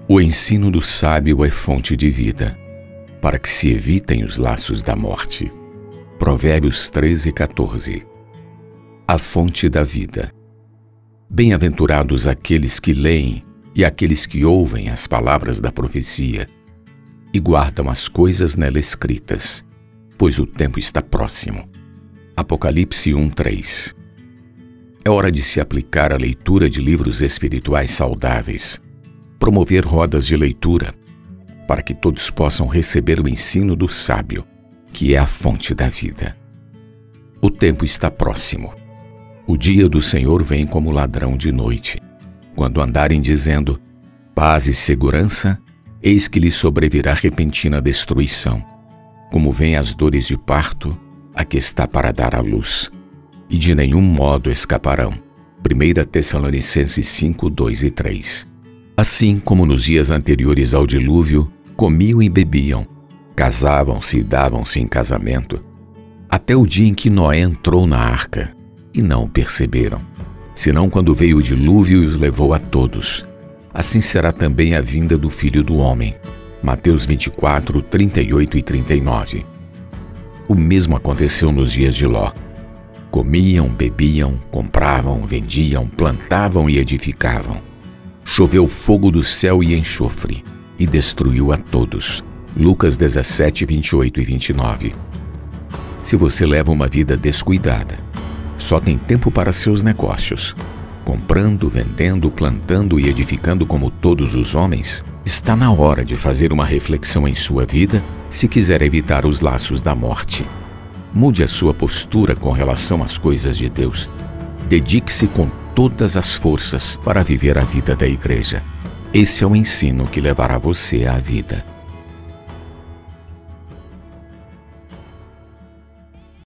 O ensino do sábio é fonte de vida, para que se evitem os laços da morte. Provérbios 13:14. A fonte da vida. Bem-aventurados aqueles que leem e aqueles que ouvem as palavras da profecia e guardam as coisas nela escritas, pois o tempo está próximo. Apocalipse 1:3. É hora de se aplicar à leitura de livros espirituais saudáveis, promover rodas de leitura, para que todos possam receber o ensino do sábio, que é a fonte da vida. O tempo está próximo. O dia do Senhor vem como ladrão de noite. Quando andarem dizendo, paz e segurança, eis que lhes sobrevirá repentina destruição, como vêm as dores de parto, a que está para dar à luz, e de nenhum modo escaparão. 1 Tessalonicenses 5:2 e 3. Assim como nos dias anteriores ao dilúvio, comiam e bebiam, casavam-se e davam-se em casamento, até o dia em que Noé entrou na arca, e não o perceberam, senão quando veio o dilúvio e os levou a todos. Assim será também a vinda do Filho do Homem. Mateus 24, 38 e 39. O mesmo aconteceu nos dias de Ló. Comiam, bebiam, compravam, vendiam, plantavam e edificavam. Choveu fogo do céu e enxofre, e destruiu a todos. Lucas 17, 28 e 29. Se você leva uma vida descuidada, só tem tempo para seus negócios, comprando, vendendo, plantando e edificando como todos os homens, está na hora de fazer uma reflexão em sua vida se quiser evitar os laços da morte. Mude a sua postura com relação às coisas de Deus. Dedique-se com todas as forças para viver a vida da igreja. Esse é o ensino que levará você à vida.